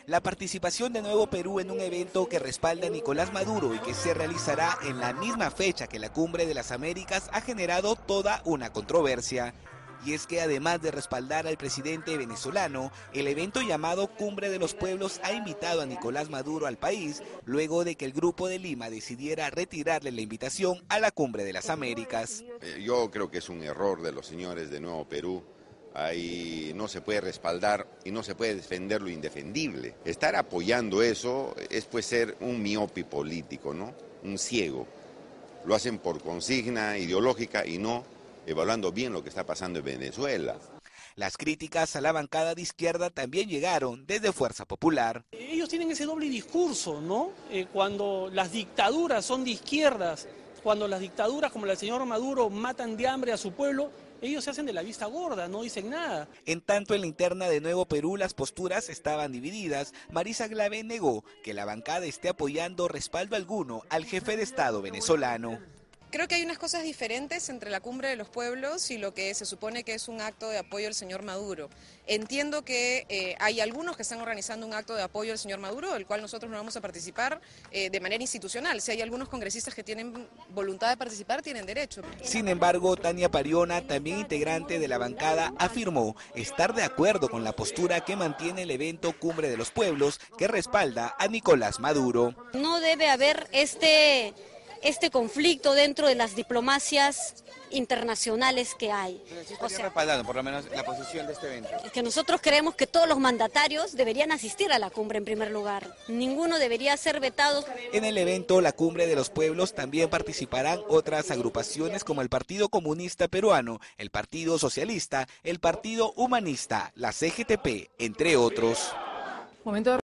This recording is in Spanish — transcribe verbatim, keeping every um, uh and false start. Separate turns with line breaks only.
La participación de Nuevo Perú en un evento que respalda a Nicolás Maduro y que se realizará en la misma fecha que la Cumbre de las Américas ha generado toda una controversia. Y es que además de respaldar al presidente venezolano, el evento llamado Cumbre de los Pueblos ha invitado a Nicolás Maduro al país luego de que el Grupo de Lima decidiera retirarle la invitación a la Cumbre de las Américas.
Yo creo que es un error de los señores de Nuevo Perú. Ahí no se puede respaldar y no se puede defender lo indefendible. Estar apoyando eso es pues ser un miope político, ¿no? Un ciego. Lo hacen por consigna ideológica y no evaluando bien lo que está pasando en Venezuela.
Las críticas a la bancada de izquierda también llegaron desde Fuerza Popular.
Ellos tienen ese doble discurso, ¿no? Eh, cuando las dictaduras son de izquierdas, cuando las dictaduras como la del señor Maduro matan de hambre a su pueblo, ellos se hacen de la vista gorda, no dicen nada.
En tanto, en la interna de Nuevo Perú las posturas estaban divididas. Marisa Glave negó que la bancada esté apoyando respaldo alguno al jefe de Estado venezolano.
Creo que hay unas cosas diferentes entre la Cumbre de los Pueblos y lo que se supone que es un acto de apoyo al señor Maduro. Entiendo que eh, hay algunos que están organizando un acto de apoyo al señor Maduro, del cual nosotros no vamos a participar eh, de manera institucional. Si hay algunos congresistas que tienen voluntad de participar, tienen derecho.
Sin embargo, Tania Pariona, también integrante de la bancada, afirmó estar de acuerdo con la postura que mantiene el evento Cumbre de los Pueblos, que respalda a Nicolás Maduro.
No debe haber este... este conflicto dentro de las diplomacias internacionales que hay.
O sea, respaldando por lo menos la posición de este evento.
Es que nosotros creemos que todos los mandatarios deberían asistir a la cumbre en primer lugar. Ninguno debería ser vetado.
En el evento La Cumbre de los Pueblos también participarán otras agrupaciones como el Partido Comunista Peruano, el Partido Socialista, el Partido Humanista, la C G T P, entre otros.
Momento de